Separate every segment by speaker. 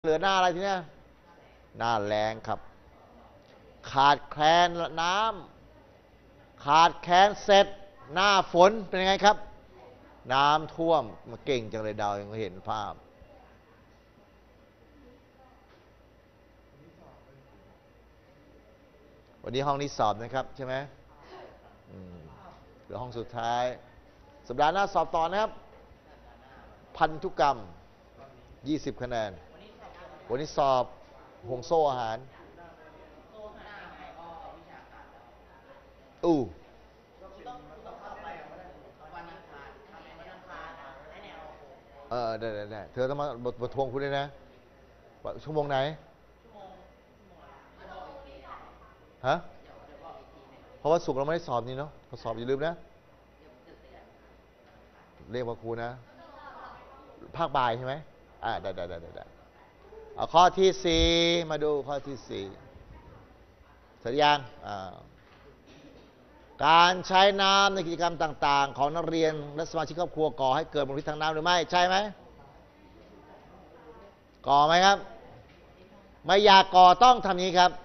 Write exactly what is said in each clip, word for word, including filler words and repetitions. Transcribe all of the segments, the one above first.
Speaker 1: เหลือหน้าอะไรทีเนี้ยหน้าแล้งครับขาดแคลนน้ำขาดแคลนเสร็จหน้าฝนเป็นยังไงครับน้ำท่วมมาเก่งจังเลยดาวยังเห็นภาพวันนี้ห้องนี้สอบนะครับใช่ไหมเหลือห้องสุดท้ายสัปดาห์หน้าสอบต่อนะครับพันธุกรรมยี่สิบคะแนนวันนี้สอบห่วงโซ่อาหารอู้เออได้ได้ได้เธอต้องมาบทบททวงคุณเลยนะชั่วโมงไหนฮะเพราะว่าสุกเราไม่ได้สอบนี่เนาะพอสอบอย่าลืมนะเรียกว่าครูนะภาคบ่ายใช่ไหมอ่าได้ได้ได้ได้เอาข้อที่สี่มาดูข้อที่สี่เสร็จยังอ่าการใช้น้ำในกิจกรรมต่างๆของนักเรียนและสมาชิกครอบครัวก่อให้เกิดมลพิษทางน้ำหรือไม่ใช่ไหมก่อไหมครับไม่อยากก่อต้องทำนี้ครับ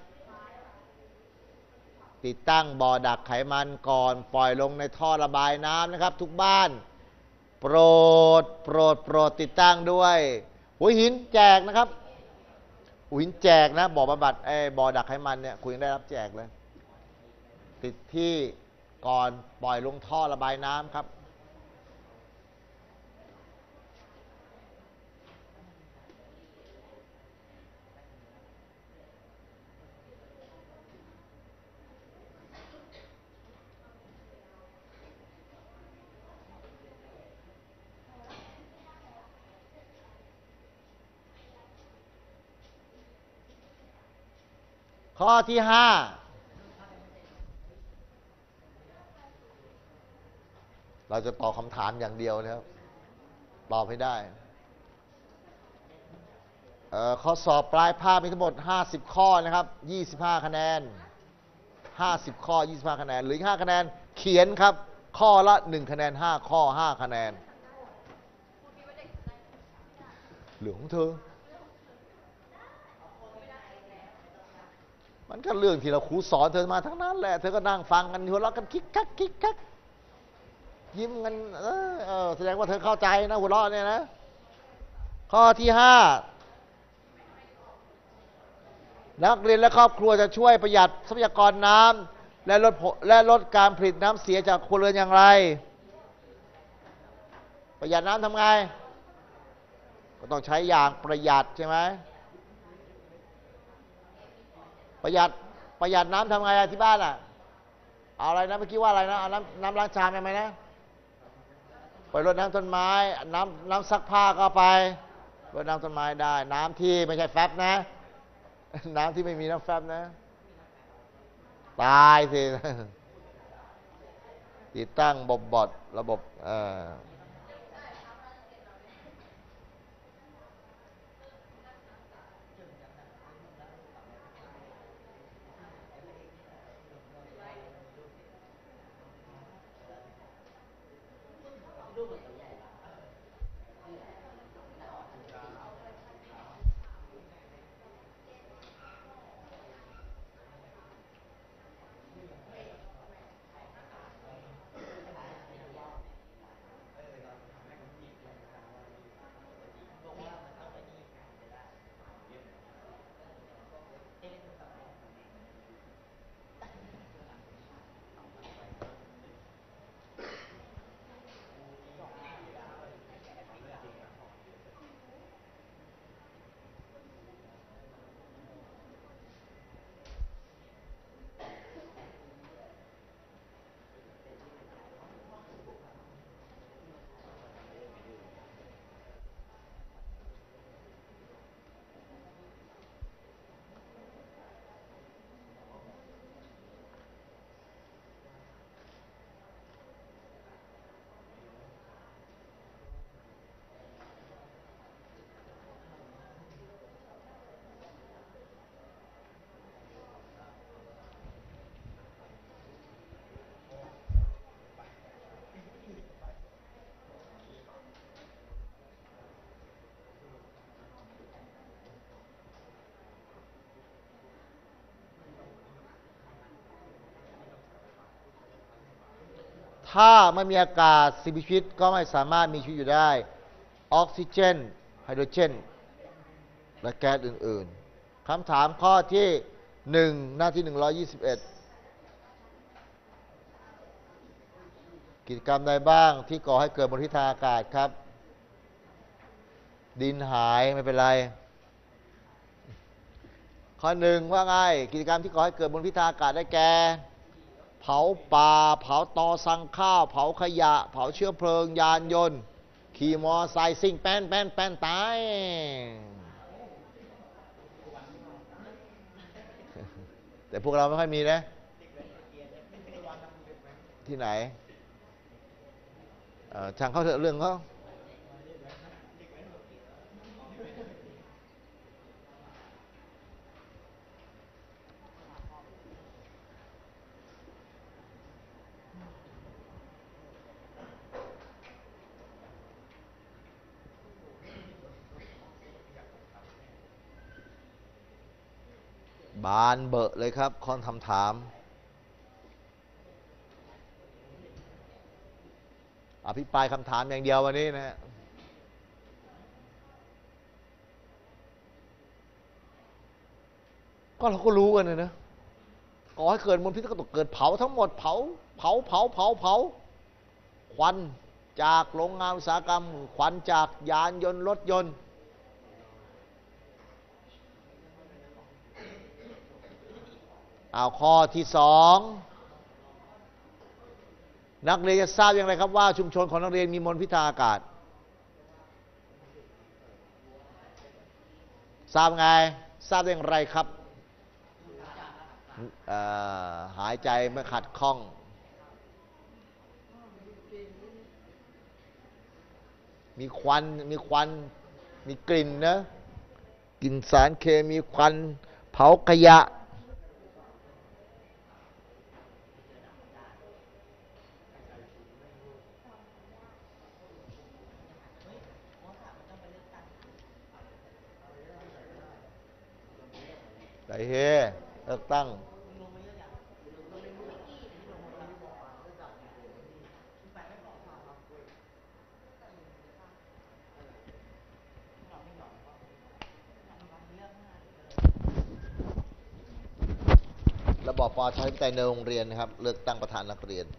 Speaker 1: ติดตั้งบ่อดักไขมันก่อนปล่อยลงในท่อระบายน้ำนะครับทุกบ้านโปรดโปรดโปรดติดตั้งด้วยหัวหินแจกนะครับหัวหินแจกนะบ่อบำบัดไอ้บ่อดักไขมันเนี่ยคุณยังได้รับแจกเลยติดที่ก่อนปล่อยลงท่อระบายน้ำครับข้อที่ห้าเราจะตอบคำถามอย่างเดียวนะครับตอบให้ได้ข้อสอบปลายภาคมีทั้งหมดห้าสิบข้อนะครับยี่สิบห้าคะแนนห้าสิบข้อยี่สิบห้าคะแนนหรืออีกห้าคะแนนเขียนครับข้อละหนึ่งคะแนนห้าข้อห้าคะแนนเหลือของเธอมันก็เรื่องที่เราครูสอนเธอมาทั้งนั้นแหละเธอก็นั่งฟังกันหัวเราะกันคิกคักคิกคักยิ้มกันเออเออแสดงว่าเธอเข้าใจนะหัวเราะเนี่ยนะข้อที่ห้านักเรียนและครอบครัวจะช่วยประหยัดทรัพยากรน้ำและลดและลดการผลิตน้ำเสียจากครัวเรือนอย่างไรประหยัดน้ำทำไงก็ต้องใช้อย่างประหยัดใช่ไหมประหยัดประหยัดน้ำทำไงที่บ้านอ่ะเอาอะไรนะเมื่อกี้ว่าอะไรนะเอาน้ำน้ำล้างชามได้ไหมนะไปรดน้ำต้นไม้น้ำน้ำซักผ้าก็ไปรดน้ำต้นไม้ได้น้ำที่ไม่ใช่แฟบนะน้ำที่ไม่มีน้ำแฟบนะตายสิติดตั้งบบบอดระบบเอ่อถ้าไม่มีอากาศสิ่งมีชีวิตก็ไม่สามารถมีชีวิตอยู่ได้ออกซิเจนไฮโดรเจนและแก๊สอื่นๆคำถามข้อที่หนึ่งหน้าที่หนึ่งร้อยยี่สิบเอ็ดกิจกรรมใดบ้างที่ก่อให้เกิดมลพิษทางอากาศครับ ดินหายไม่เป็นไร ข้อหนึ่งว่าไงกิจกรรมที่ก่อให้เกิดมลพิษทางอากาศได้แก่เผาป่าเผาตอสั่งข้าวเผาขยะเผาเชื้อเพลิงยานยนต์ขี่มอไซค์ซิ่งแป้นแป้นแป้นตายแต่พวกเราไม่ค่อยมีนะที่ไหนช่างเขาเถอะเรื่องเขาบานเบอะเลยครับคอนคำถามอภิปรายคำถามอย่างเดียววันนี้นะฮะก็เราก็รู้กันเลยนะก่อให้เกิดมลพิษก็ต้องเกิดเผาทั้งหมดเผาเผาเผาเผาเผาควันจากโรงงานอุตสาหกรรมควันจากยานยนต์รถยนต์เอาข้อที่สองนักเรียนจะทราบอย่างไรครับว่าชุมชนของนักเรียนมีมลพิษทางอากาศทราบไงทราบอย่างไรครับหายใจไม่ขัดข้องมีควันมีควันมีกลิ่นนะกลิ่นสารเคมีควันเผาขยะไอ้เฮเลิกตั้งระบอบประชาธิปไตยในโรงเรียนนะครับเลือกตั้งประธานนักเรียน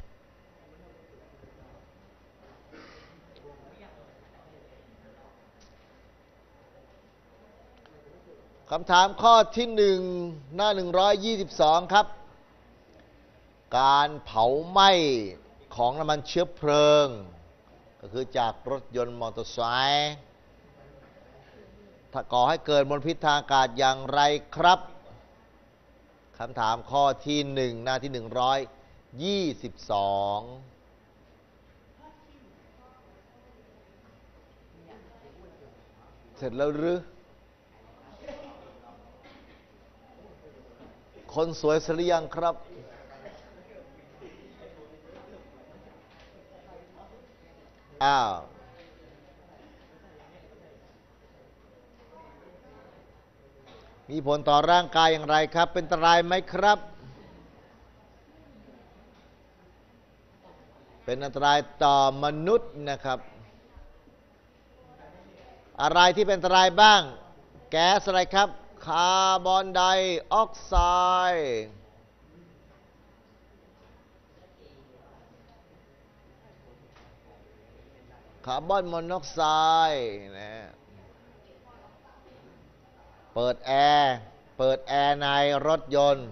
Speaker 1: คำถามข้อที่หนึ่งหน้าหนึ่งร้อยยี่สิบสองครับการเผาไหม้ของน้ำมันเชื้อเพลิงก็คือจากรถยนต์มอเตอร์ไซค์ถ้าก่อให้เกิดมลพิษทางอากาศอย่างไรครับคำถามข้อที่หนึ่งหน้าที่หนึ่งร้อยยี่สิบสองเสร็จแล้วหรือคนสวยเสร็จหรือยังครับอ้าวมีผลต่อร่างกายอย่างไรครับเป็นอันตรายไหมครับเป็นอันตรายต่อมนุษย์นะครับอะไรที่เป็นอันตรายบ้างแก๊สอะไรครับคาร์บอนไดออกไซด์คาร์บอนมอนอกไซด์นะเปิดแอร์เปิดแอร์ในรถยนต์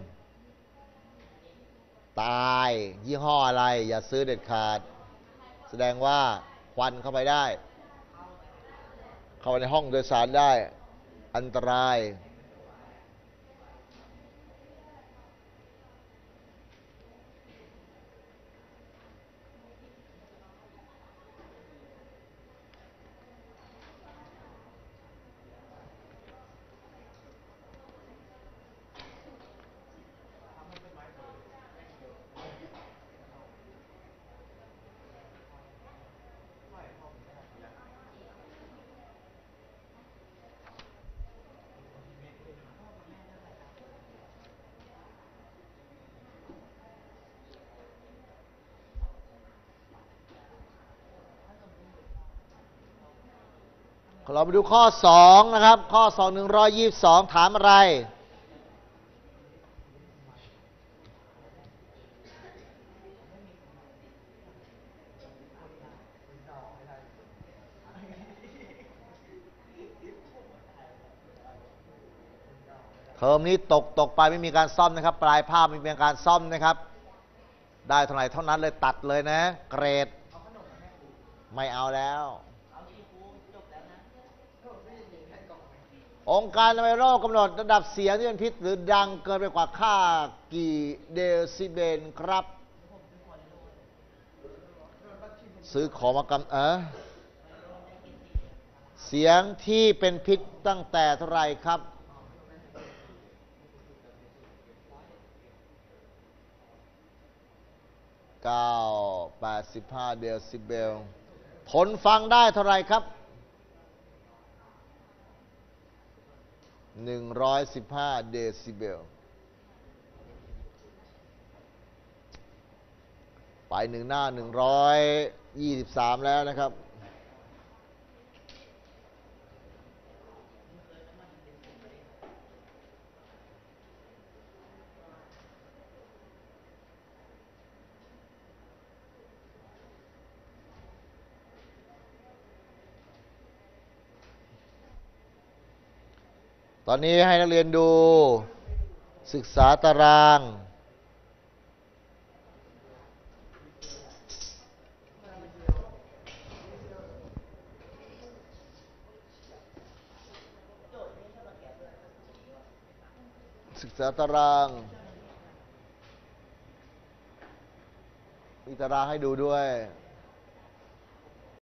Speaker 1: ตายยี่ห้ออะไรอย่าซื้อเด็ดขาดแสดงว่าควันเข้าไปได้เข้าไปในห้องโดยสารได้อันตรายเราไปดูข้อสองนะครับ ข้อสองหนึ่งร้อยยี่สิบสองถามอะไรเทอมนี้ตกตกไปไม่มีการซ่อมนะครับ ปลายภาพไม่มีการซ่อมนะครับ ได้เท่าไหร่เท่านั้นเลยตัดเลยนะ เกรดไม่เอาแล้ว องค์การอนามัยโลกกำหนดระดับเสียงที่เป็นพิษหรือดังเกินไปกว่าค่ากี่เดซิเบลครับ ซื้อของมากำเออเสียงที่เป็นพิษตั้งแต่เท่าไรครับเก้า แปดสิบห้าเดซิเบลทนฟังได้เท่าไรครับหนึ่งร้อยสิบห้าเดซิเบลไปหนึ่งหน้าหนึ่งร้อยยี่สิบสามแล้วนะครับตอนนี้ให้นักเรียนดูศึกษาตารางศึกษาตารางมีตารางให้ดูด้วย